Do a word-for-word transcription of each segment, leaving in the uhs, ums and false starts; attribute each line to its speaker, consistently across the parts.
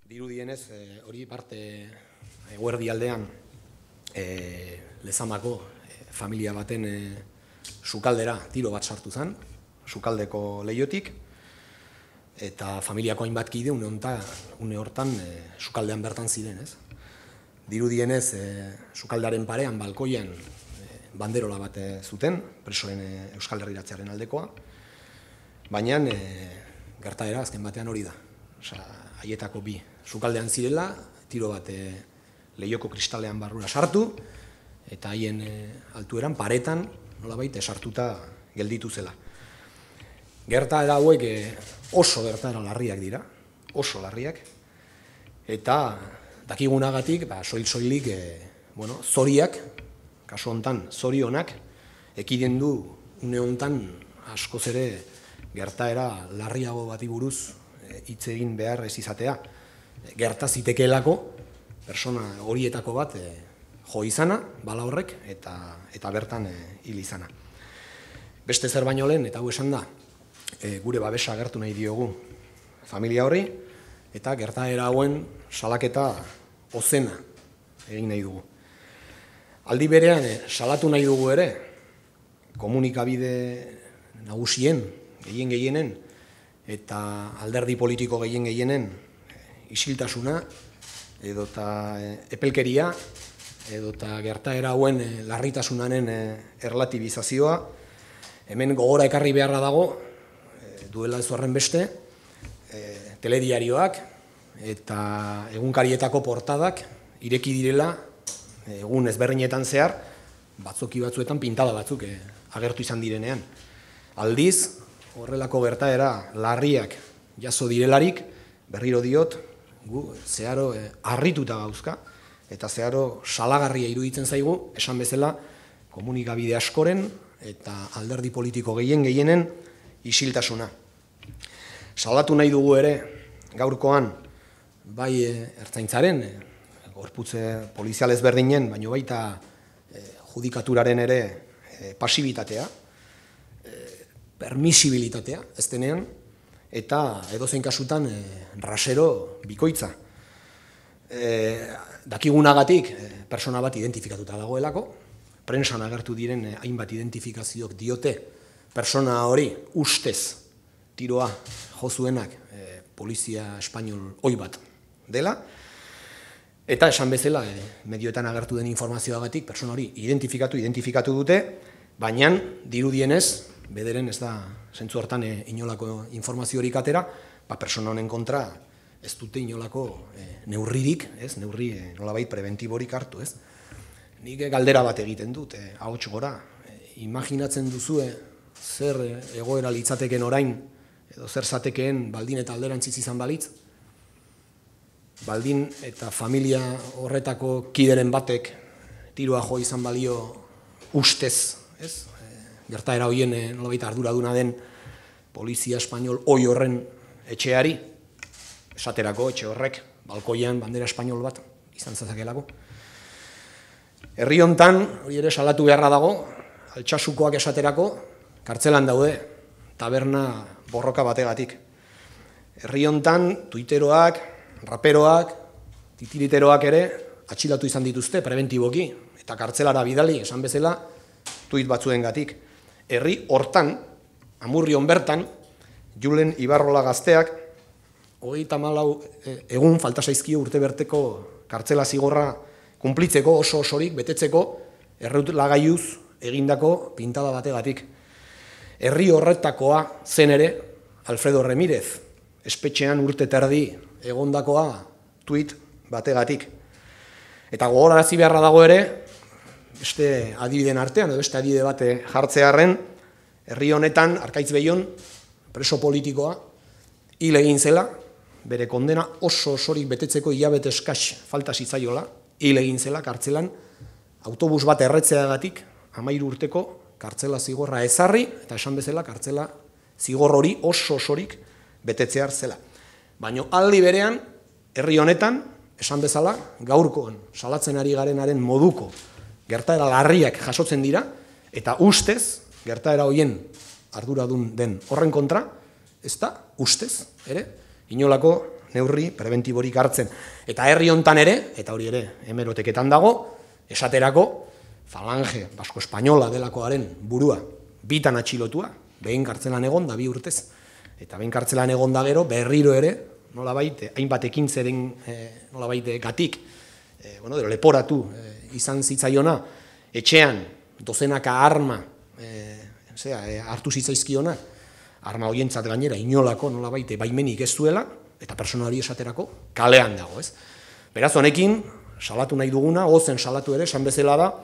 Speaker 1: Dirudienez, hori parte eguerdi aldean Lezamako familia baten sukaldera tiro bat sartu zen, sukaldeko lehiotik, eta familiako hainbat kide une hortan sukaldean bertan ziren, ez? Dirudienez, sukaldaren parean, balkoian, banderola bat zuten, presoen Euskal Herriratzearen aldekoa, baina gertaera azken batean hori da. Haietako bi sukaldean zirela, tiro bat lehioko kristalean barrura sartu, eta haien altueran paretan nolabait sartuta gelditu zela. Gertaera hauek oso gertaera larriak dira, oso larriak, eta dakigunagatik soil-soilik zoriak, kasu hontan zorionak, ekiden du une hontan askoz ere gertaera larriago bati buruz hitz egin behar ez izatea. Gerta zitekeelako persona horietako bat jo izana, bala horrek, eta bertan hil izana. Beste zer baino lehen, eta hau esan da, gure babesa agertu nahi diogu familia horri, eta gertaera hauen salaketa ozena egin nahi dugu. Aldi berean, salatu nahi dugu ere, komunikabide nagusien, gehien gehienen, eta alderdi politiko gehien gehienen isiltasuna, edota epelkeria, edota gertaera hauen larritasunaren erlatibizazioa, hemen gogora ekarri beharra dago, duela ez horren beste, telediarioak eta egunkarietako portadak ireki direla egun ezberdinetan zehar, batzoki batzuetan pintada batzuk agertu izan direnean. Aldiz, horrelako gertaera larriak jaso direlarik, berriro diot, gu zeharo harrituta gauzka, eta zeharo salagarria iruditzen zaigu, esan bezala, komunikabide askoren eta alderdi politiko gehien gehienen isiltasuna. Salatu nahi dugu ere, gaurkoan, bai ertzaintzaren, gorputze polizial ezberdinen, baino baita judikaturaren ere pasibitatea, permisibilitatea, ez denean, eta edozein kasutan rasero bikoitza. Dakigunagatik, persona bat identifikatuta dagoelako, prensan agertu diren hainbat identifikazioak diote, persona hori ustez tiroa jozuenak polizia espainol oi bat dela, eta esan bezala, medioetan agertu den informazioagatik, persona hori identifikatu, identifikatu dute, baina dirudienez, bederen ez da zentzu hortan inolako informaziorik atera, persona honen kontra ez dute inolako neurririk, neurri nolabait preventiborik hartu. Nik galdera bat egiten dut, ahots gora, imaginatzen duzue zer egoera litzateken orain, edo zer zatekeen baldin eta alderantziz izan balitz, baldin eta familia horretako kideren batek tiroa jo izan balio ustez, ez? Gertaera horien nolabait arduraduna den polizia espainol oi horren etxeari, esaterako etxe horrek, balkoian bandera espainol bat izan zazakelako. Herri hontan, hori ere salatu beharra dago, Altsasukoak esaterako, kartzelan daude, taberna borroka bategatik. Herri hontan, tuiteroak, raperoak, titiriteroak ere, atxilatu izan dituzte, preventiboki, eta kartzelara bidali, esan bezala, tuit batzuengatik. Herri hortan, Amurrion bertan, Julen Ibarrola gazteak, hogeita hamalau egun falta zaizkio urte berteko kartzela zigorra kunplitzeko, oso osorik betetzeko, erreutagaiuz egindako pintada bategatik. Herri horretakoa zen ere, Alfredo Remirez, espetxean urte terdi egondakoa tuit bategatik. Eta gogorarazi beharra dago ere, beste adibideen artean, edo beste adibide bate jartzearren, herri honetan, Arkaitz Beion, preso politikoa, hil egin zela, bere kondena oso osorik betetzeko hilabete eskas falta zitzaiola, hil egin zela kartzelan, autobus bat erretzeagatik, hamairu urteko kartzela zigorra ezarri, eta esan bezala kartzela zigor hori oso osorik betetzear zela. Baina aldi berean, herri honetan, esan bezala, gaurkoan salatzen ari garenaren moduko gertaera larriak jasotzen dira, eta ustez, gertaera horien arduradun den horren kontra, ez da, ustez, ere, inolako neurri prebentiborik hartzen. Eta herri hontan ere, eta hori ere hemeroteketan dago, esaterako Falange Basko-Espainola delakoaren burua bitan atxilotua, behin kartzelan egon da bi urtez. Eta behin kartzelan egon da gero, berriro ere, nolabait, hainbat ekintzeren nolabait gatik, bueno, leporatu izan zitzaiona, etxean dozenaka arma hartu zitzaizkiona, arma horientzat gainera inolako nolabait baimenik ez duela, eta persona hori esaterako kalean dago, ez? Beraz, honekin, salatu nahi duguna, ozen salatu ere, esan bezala da,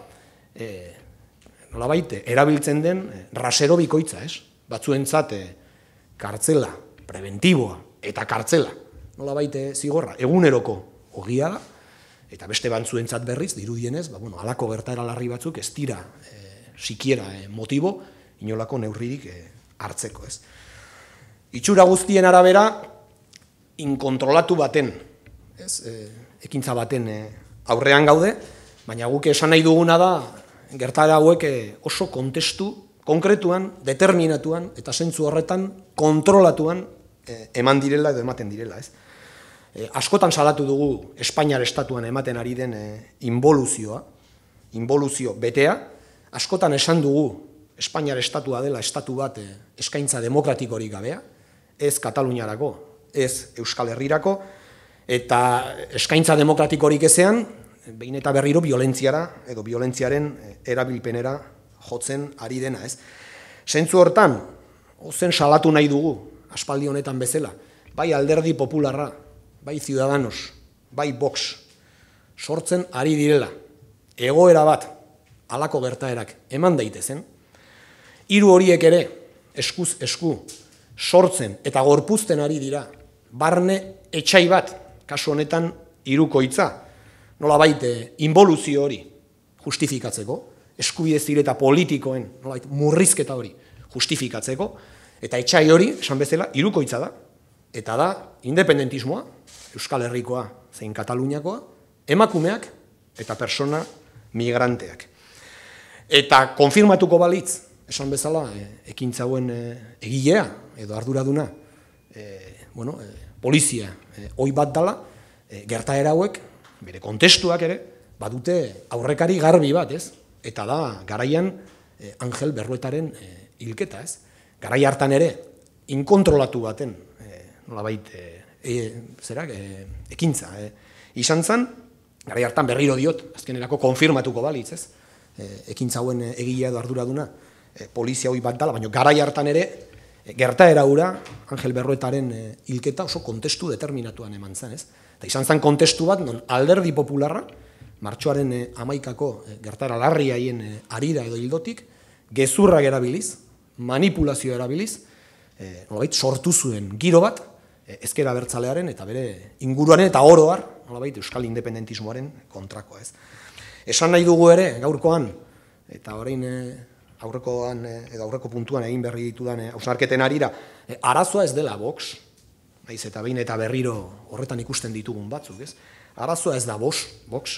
Speaker 1: nolabait, erabiltzen den rasero bikoitza, ez? Batzuentzat kartzela, preventiboa, eta kartzela, nolabait zigorra, eguneroko ogia da, eta beste bantzuentzat berriz, dirudienez, ba, bueno, alako gertaera larri batzuk ez dira sikiera motibo, inolako neurririk hartzeko, ez. Itxura guztien arabera, inkontrolatu baten, ez, ekintza baten aurrean gaude, baina guk esan nahi duguna da, gertaera hauek oso kontestu, konkretuan, determinatuan, eta zentzu horretan, kontrolatuan eman direla edo ematen direla, ez. Askotan salatu dugu Espainiar estatuan ematen ari den involuzioa, involuzio betea, askotan esan dugu Espainiar estatua dela estatu bat eskaintza demokratikorik gabea, ez Kataluniarako, ez Euskal Herrirako, eta eskaintza demokratikorik ezean, behin eta berriro violentziara edo violentziaren erabilpenera jotzen ari dena, ez. Zentzu hortan, ozen salatu nahi dugu, aspaldi honetan bezala, bai Alderdi Popularra, bai Ciudadanos, bai Vox, sortzen ari direla, egoera bat, halako gertaerak eman daitezen, hiru horiek ere, eskuz esku, sortzen eta gorpuzten ari dira, barne etxai bat, kasu honetan hirukoitza, nolabait involuzio hori justifikatzeko, eskubide zireta politikoen nolabait murrizketa hori justifikatzeko, eta etxai hori, esan bezala, hirukoitza da, eta da independentismoa, Euskal Herrikoa zein Kataluniakoa, emakumeak eta persona migranteak. Eta konfirmatuko balitz, esan bezala, ekintza hauen egilea edo arduraduna, bueno, polizia ohi bat dala, gertaera hauek, bere kontestuak ere, badute aurrekari garbi bat, ez? Eta da, garaian Angel Berruetaren hilketa, ez? Garai hartan ere, inkontrolatu baten, nolabait, zerak, ekintza, izan zen, garai hartan berriro diot, azkenerako konfirmatuko balitz, ez? Ekintza hauen egilea edo arduraduna, polizia hoi bat dala, baina garai hartan ere, gertaera hura, Angel Berruetaren hilketa oso kontestu determinatuan eman zen, ez? Eta izan zen kontestu bat, non Alderdi Popularra, martxoaren hamaikako gertaera larri haien harira edo hildotik, gezurrak erabiliz, manipulazio erabiliz, nolabait sortu zuen giro bat, ezker abertzalearen eta bere inguruaren eta oroar, nolabait euskal independentismoaren kontrakoa, ez. Esan nahi dugu ere, gaurkoan, eta orain aurrekoan edo aurreko puntuan egin berri ditudan hausnarketen harira, arazoa ez dela Vox, naiz eta behin eta berriro horretan ikusten ditugun batzuk, ez? Arazoa ez da Vox, Vox.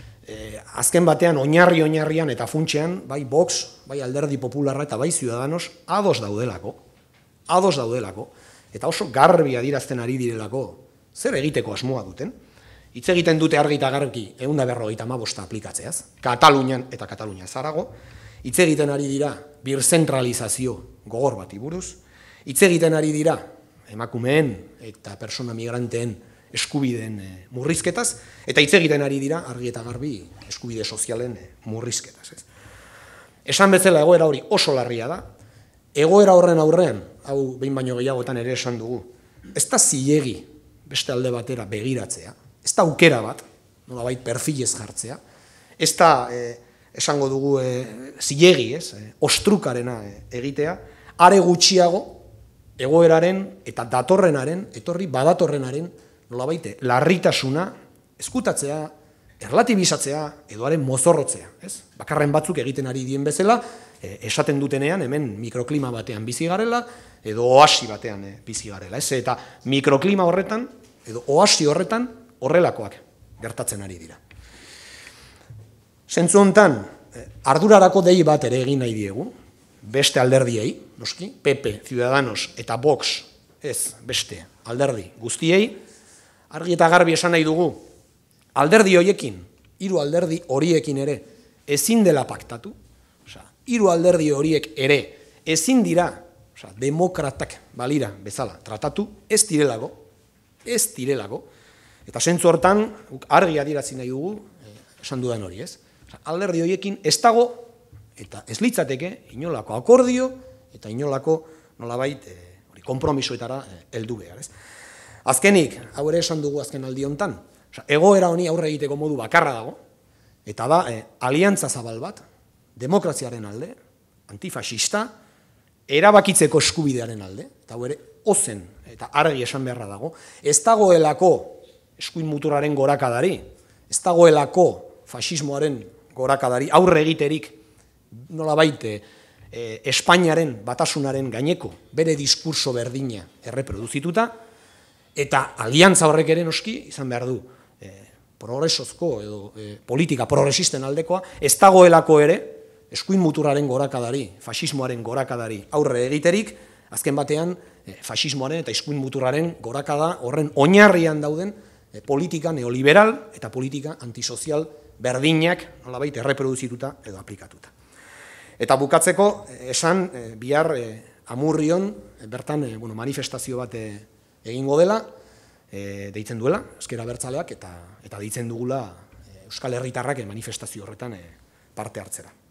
Speaker 1: Azken batean oinarri oinarrian eta funtsean, bai Vox, bai Alderdi Popularra eta bai Ciudadanos ados daudelako, ados daudelako, eta oso garbi adierazten ari direlako zer egiteko asmoa duten. Hitz egiten dute argi eta garbi ehun eta berrogeita hamabost aplikatzeaz, Katalunian eta Katalunia zarago, hitz egiten ari dira birzentralizazio gogor bati buruz, hitz egiten ari dira emakumeen eta persona migranteen eskubideen murrizketaz, eta hitz egiten ari dira argi eta garbi eskubide sozialen murrizketaz. Esan bezala egoera hori oso larria da, egoera horren aurrean, hau behin baino gehiagotan ere esan dugu, ez da zilegi beste alde batera begiratzea, ez da aukera bat, nolabait perfilez jartzea, ez da esango dugu zilegi, ostrukarena egitea, are gutxiago egoeraren eta datorrenaren, etorri badatorrenaren, nolabait, larritasuna eskutatzea, erlatibizatzea, edoaren mozorrotzea. Bakarren batzuk egiten ari dien bezala, esaten dutenean hemen mikroklima batean bizi garela, edo oasi batean bizi garela. Eta mikroklima horretan, edo oasi horretan, horrelakoak gertatzen ari dira. Zentzu hontan, ardurarako dei bat ere egin nahi diegu, beste alderdiei, noski, P P, Ciudadanos eta Vox, ez beste alderdi guztiei, argi eta garbi esan nahi dugu, alderdi horiekin, hiru alderdi horiekin ere, ezin dela paktatu, osea, hiru alderdi horiek ere, ezin dira, osea, demokratak balira bezala tratatu, ez direlago, ez direlago, eta zentzu hortan, argi adierazi nahi dugu, esan dudan hori, ez? Alderdi horiekin ez dago, eta ez litzateke, inolako akordio, eta inolako, nolabait, hori konpromisoetara heldu behar, ez? Azkenik, hau ere esan dugu azken aldi hontan, egoera honi aurre egiteko modu bakarra dago, eta da, aliantza zabal bat, demokraziaren alde, antifasista, erabakitzeko eskubidearen alde, eta hau ere, ozen, eta argi esan beharra dago, ez dagoelako eskuin muturraren gorakadari, ez dagoelako fasismoaren gorakadari aurre egiterik nolabait Espainiaren batasunaren gaineko bere diskurso berdina erreproduzituta, eta aliantza horrek ere noski izan behar du progresozko edo politika progresisten aldekoa, ez dagoelako ere eskuin muturraren gorakadari, fasismoaren gorakadari aurre egiterik, azken batean fasismoaren eta eskuin muturraren gorakada horren oinarrian dauden politika neoliberal eta politika antisozial berdinak nolabait erreproduzituta edo aplikatuta. Eta bukatzeko, esan, bihar Amurrion bertan manifestazio bat egingo dela, deitzen duela, ezker abertzaleak, eta deitzen dugula Euskal Herritarrak manifestazio horretan parte hartzera.